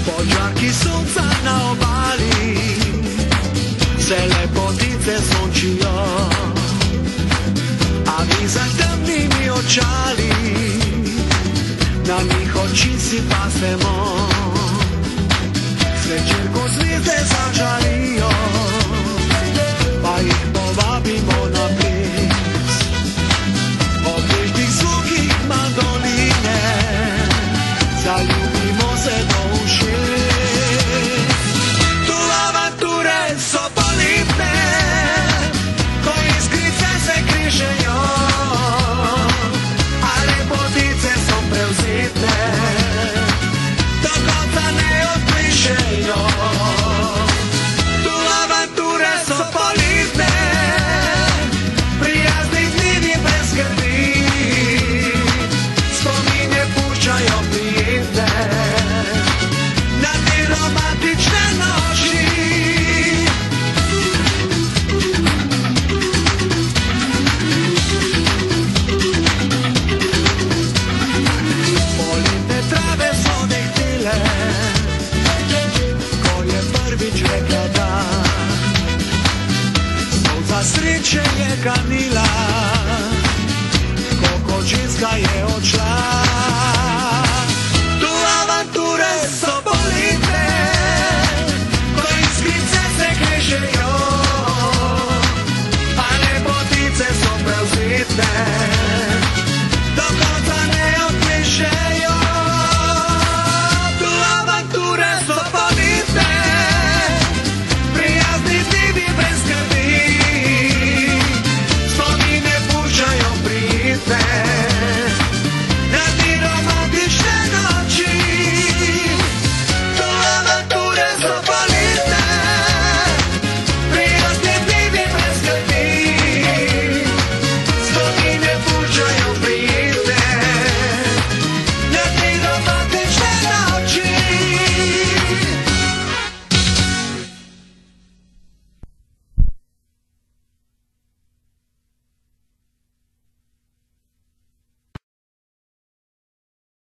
Po giarchi sunca na obali se lepotice sončijo, a mi za temnimi očali na njih oči si pasemo. Zvečer ko zvijezde zažarijo, pa jih povabimo na ples. Ob tih zvukih mandoline zaljubimo se do ušes. Tu avanture so polipne, ko iskrice se križejo, a lepotice so prevzetne, do konca ne odplišejo.